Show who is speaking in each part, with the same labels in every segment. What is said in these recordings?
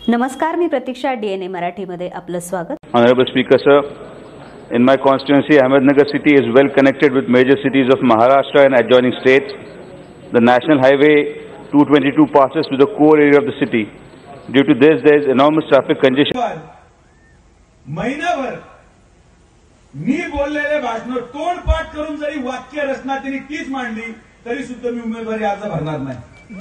Speaker 1: नमस्कार, मी प्रतीक्षा DNA मराठीमध्ये आपलं स्वागत.
Speaker 2: Honorable Speaker sir, in my constituency Ahmednagar city is well connected with major cities of Maharashtra and adjoining states. The National Highway 222 passes through the core area of the city. Due to this there is enormous traffic congestion.
Speaker 3: महिनाभर मी बोललेले भाषण तोडपाठ करून जरी वाक्य रचना त्यांनी तीच मांडली तरी सुद्धा मी उमेदवारी अर्ज भरणार नाही.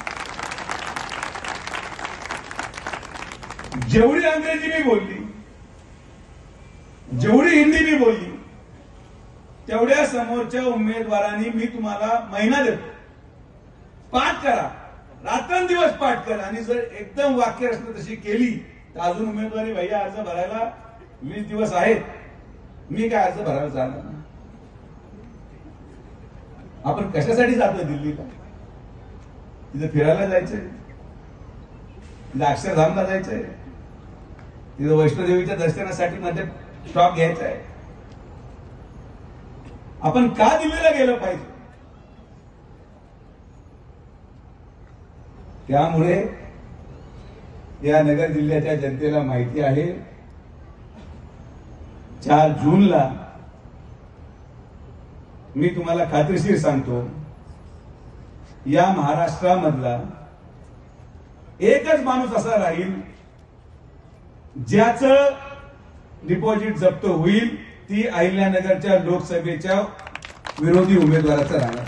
Speaker 3: जेवढी अंग्रेजी मी बोलली, जेवढी हिंदी मी बोलली, तेवढ्या समोरच्या उमेदवारांनी मी तुम्हाला महिना देतो, पाठ करा, रात्रंदिवस पाठ करा आणि जर एकदम वाक्य रचना तशी केली तर अजून उमेदवारी भैया अर्ज भरायला 20 दिवस आहेत. मी काय अर्ज भरायला जाणार नाही. आपण कशासाठी जातोय दिल्लीला? तिथे फिरायला जायचंय, तिथे अक्षरधामला जायचंय, तिथे वैष्णोदेवीच्या दर्शनासाठी मध्ये स्टॉप घ्यायचा आहे. आपण का दिल्लीला गेलं पाहिजे? त्यामुळे या नगर जिल्ह्याच्या जनतेला माहिती आहे 4 जूनला मी तुम्हाला खात्रीशीर सांगतो, या महाराष्ट्रामधला एकच माणूस असा राहील ज्याचं डिपॉझिट जप्त होईल, ती अहिल्यानगरच्या लोकसभेच्या विरोधी उमेदवाराचं राहणार.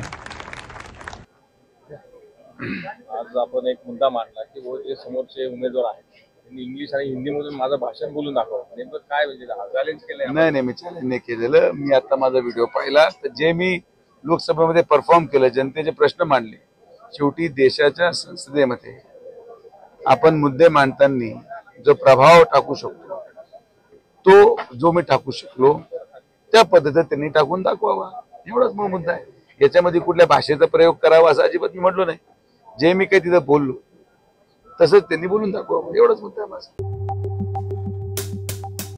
Speaker 4: आज आपण एक मुद्दा मांडला की वो जे समोरचे उमेदवार आहेत त्यांनी इंग्लिश आणि हिंदी मधून माझं भाषण बोलून दाखव. नेमकं काय म्हणजे चॅलेंज केलंय?
Speaker 5: नाही, मी चॅलेंज नाही केलेलं. मी आता माझा व्हिडिओ पाहिला तर जे मी लोकसभेमध्ये परफॉर्म केलं, जनतेचे प्रश्न मांडले. शेवटी देशाच्या संसदेमध्ये आपण मुद्दे मांडताना जो प्रभाव टाकू शकतो तो जो मी टाकू शकलो त्या पद्धतीने त्यांनी टाकून दाखवावा, एवढाच मग मुद्दा आहे. याच्यामध्ये कुठल्या भाषेचा प्रयोग करावा असं अजिबात मी म्हटलो नाही. जे मी काही तिथं बोललो तसंच त्यांनी बोलून दाखवावं, एवढाच मुद्दा आहे माझा.